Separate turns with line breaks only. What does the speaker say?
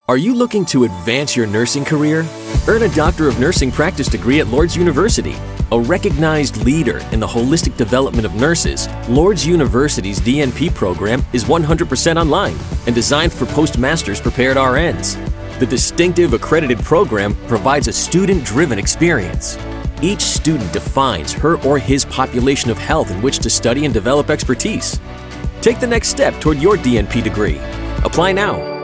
Are you looking to advance your nursing career? Earn a Doctor of Nursing practice degree at Lourdes University. A recognized leader in the holistic development of nurses, Lourdes University's DNP program is 100% online and designed for postmasters prepared RNs. The distinctive accredited program provides a student-driven experience. Each student defines her or his population of health in which to study and develop expertise. Take the next step toward your DNP degree. Apply now.